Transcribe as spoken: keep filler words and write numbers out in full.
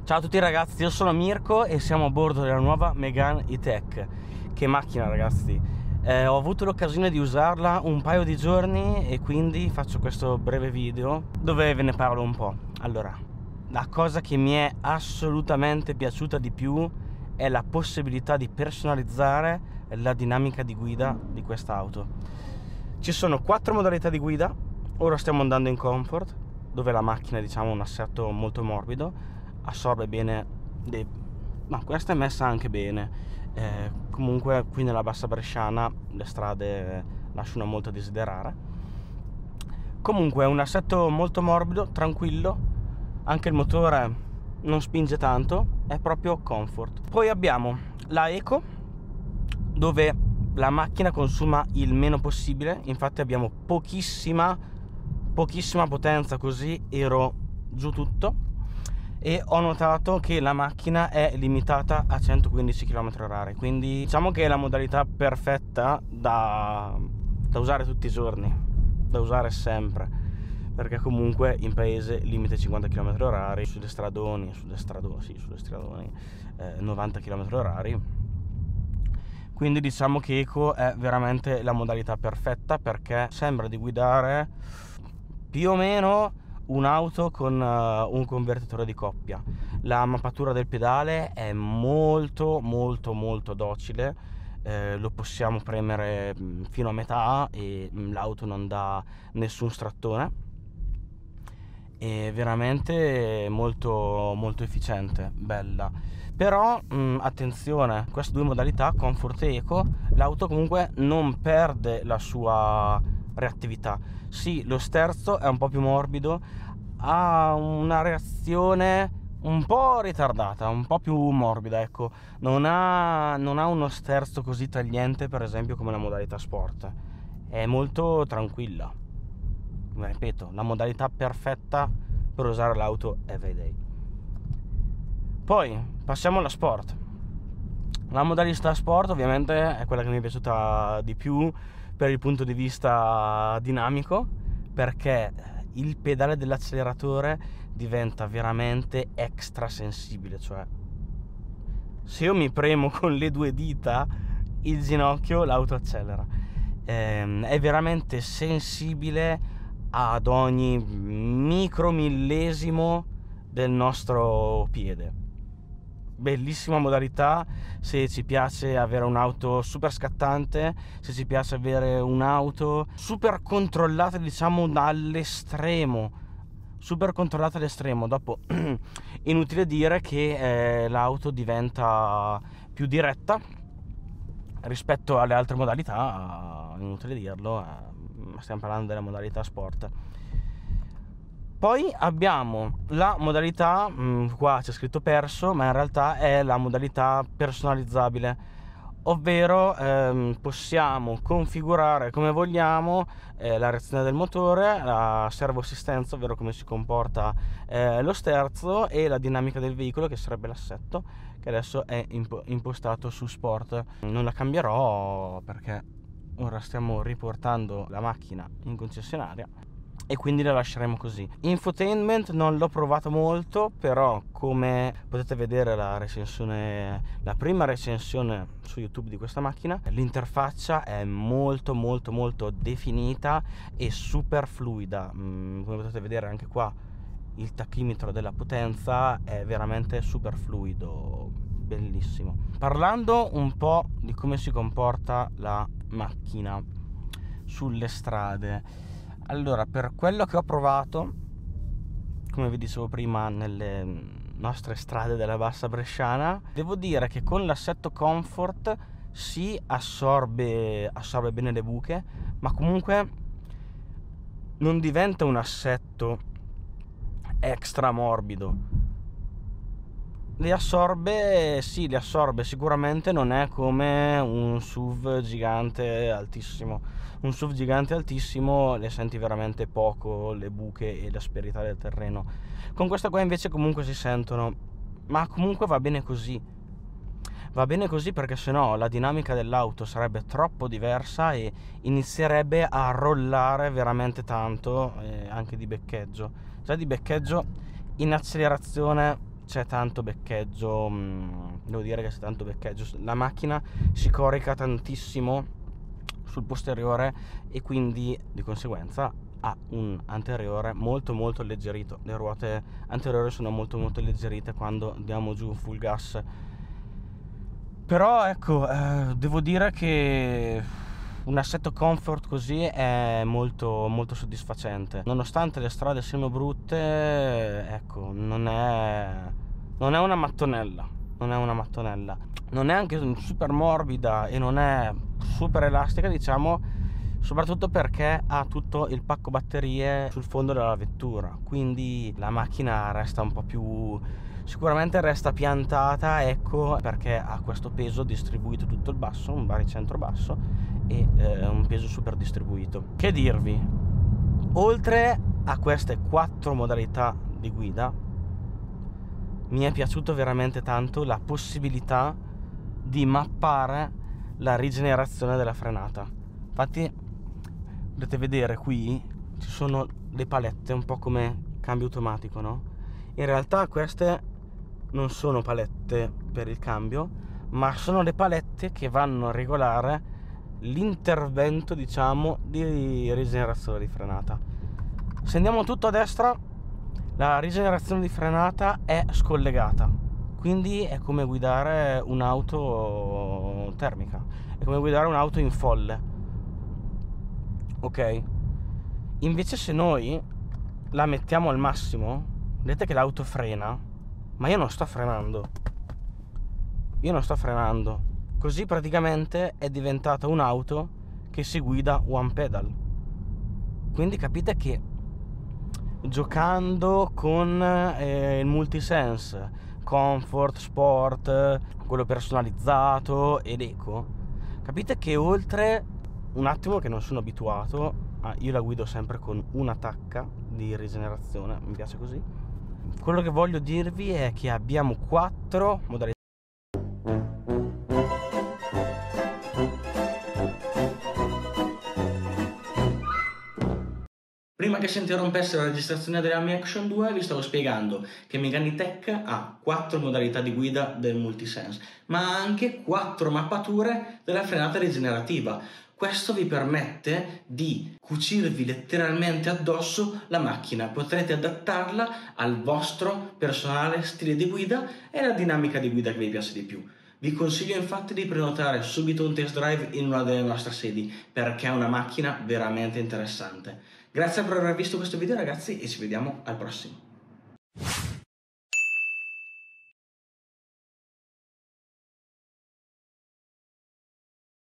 Ciao a tutti ragazzi, io sono Mirko e siamo a bordo della nuova Megane E-Tech. Che macchina ragazzi, eh, ho avuto l'occasione di usarla un paio di giorni e quindi faccio questo breve video dove ve ne parlo un po'. Allora, la cosa che mi è assolutamente piaciuta di più è la possibilità di personalizzare la dinamica di guida di quest'auto. Ci sono quattro modalità di guida, ora stiamo andando in Comfort, dove la macchina è, diciamo, un assetto molto morbido, assorbe bene dei... ma questa è messa anche bene. Eh, comunque qui nella bassa bresciana le strade lasciano molto a desiderare. Comunque è un assetto molto morbido, tranquillo, anche il motore non spinge tanto, è proprio comfort. Poi abbiamo la Eco, dove la macchina consuma il meno possibile, infatti abbiamo pochissima pochissima potenza, così ero giù tutto. E ho notato che la macchina è limitata a centoquindici chilometri orari, quindi diciamo che è la modalità perfetta da, da usare tutti i giorni, da usare sempre, perché comunque in paese limite cinquanta chilometri orari, sulle stradoni, sulle stradoni, sì, sulle stradoni eh, novanta chilometri orari. Quindi diciamo che Eco è veramente la modalità perfetta, perché sembra di guidare più o meno un'auto con uh, un convertitore di coppia. La mappatura del pedale è molto molto molto docile, eh, lo possiamo premere fino a metà e l'auto non dà nessun strattone. È veramente molto molto efficiente, bella. Però mh, attenzione, queste due modalità, Comfort e Eco, l'auto comunque non perde la sua reattività. Sì, lo sterzo è un po' più morbido, ha una reazione un po' ritardata, un po' più morbida, ecco. Non ha, non ha uno sterzo così tagliente, per esempio, come la modalità sport. È molto tranquilla. Ripeto, la modalità perfetta per usare l'auto everyday. Poi passiamo alla sport. La modalità sport ovviamente è quella che mi è piaciuta di più per il punto di vista dinamico, perché il pedale dell'acceleratore diventa veramente extra sensibile, cioè se io mi premo con le due dita il ginocchio, l'auto accelera. Ehm, è veramente sensibile ad ogni micromillesimo del nostro piede. Bellissima modalità se ci piace avere un'auto super scattante, se ci piace avere un'auto super controllata, diciamo dall'estremo, super controllata all'estremo. Dopo inutile dire che eh, l'auto diventa più diretta rispetto alle altre modalità, inutile dirlo, eh, stiamo parlando della modalità sport. Poi abbiamo la modalità, mh, qua c'è scritto perso, ma in realtà è la modalità personalizzabile, ovvero ehm, possiamo configurare come vogliamo eh, la reazione del motore, la servoassistenza, ovvero come si comporta eh, lo sterzo, e la dinamica del veicolo, che sarebbe l'assetto, che adesso è imp- impostato su sport. Non la cambierò perché ora stiamo riportando la macchina in concessionaria e quindi la lasceremo così. Infotainment non l'ho provato molto, però come potete vedere la recensione, la prima recensione su YouTube di questa macchina, l'interfaccia è molto molto molto definita e super fluida. Mm, come potete vedere anche qua il tachimetro della potenza è veramente super fluido, bellissimo. Parlando un po' di come si comporta la macchina sulle strade, allora, per quello che ho provato, come vi dicevo prima, nelle nostre strade della bassa bresciana, devo dire che con l'assetto comfort si assorbe, assorbe bene le buche, ma comunque non diventa un assetto extra morbido. Le assorbe, sì, le assorbe, sicuramente non è come un S U V gigante altissimo. Un S U V gigante altissimo le senti veramente poco le buche e l'asperità del terreno. Con questa qua invece comunque si sentono, ma comunque va bene così. Va bene così perché sennò la dinamica dell'auto sarebbe troppo diversa e inizierebbe a rollare veramente tanto, eh, anche di beccheggio. Già di beccheggio in accelerazione c'è tanto beccheggio, mh, devo dire che c'è tanto beccheggio, la macchina si corica tantissimo sul posteriore e quindi di conseguenza ha un anteriore molto molto alleggerito, le ruote anteriori sono molto molto alleggerite quando andiamo giù full gas. Però ecco, eh, devo dire che un assetto comfort così è molto molto soddisfacente, nonostante le strade siano brutte. Ecco, non è non è una mattonella, non è una mattonella, non è anche super morbida e non è super elastica, diciamo, soprattutto perché ha tutto il pacco batterie sul fondo della vettura, quindi la macchina resta un po' più, sicuramente resta piantata, ecco, perché ha questo peso distribuito tutto il basso, un baricentro basso e eh, un peso super distribuito. Che dirvi, oltre a queste quattro modalità di guida, mi è piaciuto veramente tanto la possibilità di mappare la rigenerazione della frenata. Infatti potete vedere qui ci sono le palette, un po' come cambio automatico, no? In realtà queste non sono palette per il cambio, ma sono le palette che vanno a regolare l'intervento, diciamo, di rigenerazione di frenata. Se andiamo tutto a destra, la rigenerazione di frenata è scollegata, quindi è come guidare un'auto termica, è come guidare un'auto in folle, ok? Invece se noi la mettiamo al massimo, vedete che l'auto frena, ma io non sto frenando, io non sto frenando, così praticamente è diventata un'auto che si guida one pedal. Quindi capite che giocando con eh, il multisense, comfort, sport, quello personalizzato ed eco, capite che oltre un attimo che non sono abituato, ah, io la guido sempre con una tacca di rigenerazione, mi piace così. Quello che voglio dirvi è che abbiamo quattro modalità. Prima che si interrompesse la registrazione della mia Action due, vi stavo spiegando che Megane E-Tech ha quattro modalità di guida del multisense, ma ha anche quattro mappature della frenata rigenerativa. Questo vi permette di cucirvi letteralmente addosso la macchina, potrete adattarla al vostro personale stile di guida e alla dinamica di guida che vi piace di più. Vi consiglio infatti di prenotare subito un test drive in una delle nostre sedi, perché è una macchina veramente interessante. Grazie per aver visto questo video ragazzi e ci vediamo al prossimo.